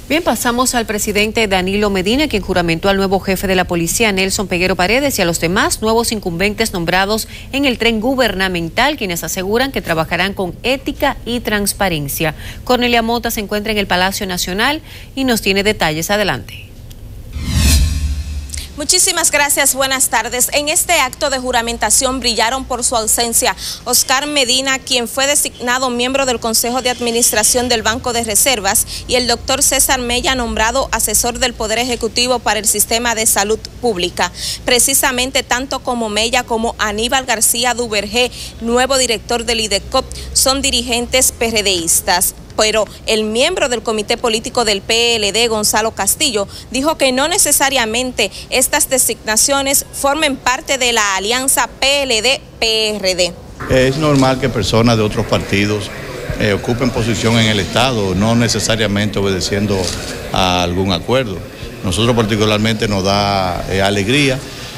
Bien, pasamos al presidente Danilo Medina, quien juramentó al nuevo jefe de la policía, Nelson Peguero Paredes, y a los demás nuevos incumbentes nombrados en el tren gubernamental, quienes aseguran que trabajarán con ética y transparencia. Cornelia Mota se encuentra en el Palacio Nacional y nos tiene detalles. Adelante. Muchísimas gracias, buenas tardes. En este acto de juramentación brillaron por su ausencia Oscar Medina, quien fue designado miembro del Consejo de Administración del Banco de Reservas, y el doctor César Mella, nombrado asesor del Poder Ejecutivo para el Sistema de Salud Pública. Precisamente tanto como Mella como Aníbal García Duvergé, nuevo director del IDECOP, son dirigentes PRDistas. Pero el miembro del comité político del PLD, Gonzalo Castillo, dijo que no necesariamente estas designaciones formen parte de la alianza PLD-PRD. Es normal que personas de otros partidos ocupen posición en el Estado, no necesariamente obedeciendo a algún acuerdo. Nosotros particularmente nos da alegría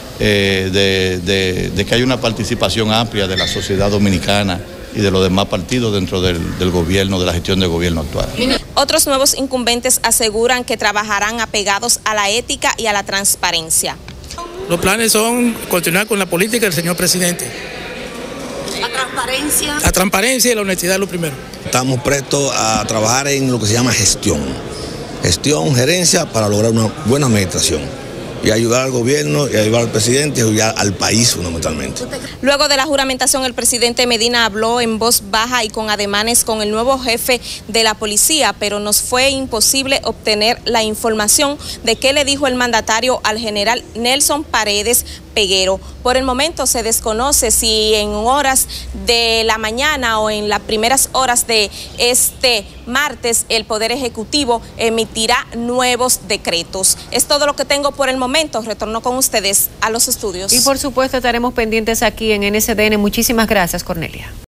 de que hay una participación amplia de la sociedad dominicana y de los demás partidos dentro del gobierno, de la gestión del gobierno actual. Otros nuevos incumbentes aseguran que trabajarán apegados a la ética y a la transparencia. Los planes son continuar con la política del señor presidente. ¿La transparencia? La transparencia y la honestidad es lo primero. Estamos prestos a trabajar en lo que se llama gestión. Gestión, gerencia, para lograr una buena administración y ayudar al gobierno, y ayudar al presidente, y ayudar al país fundamentalmente. Luego de la juramentación, el presidente Medina habló en voz baja y con ademanes con el nuevo jefe de la policía, pero nos fue imposible obtener la información de qué le dijo el mandatario al general Nelson Paredes Peguero. Por el momento se desconoce si en horas de la mañana o en las primeras horas de este martes el Poder Ejecutivo emitirá nuevos decretos. Es todo lo que tengo por el momento. Retorno con ustedes a los estudios. Y por supuesto estaremos pendientes aquí en NSDN. Muchísimas gracias, Cornelia.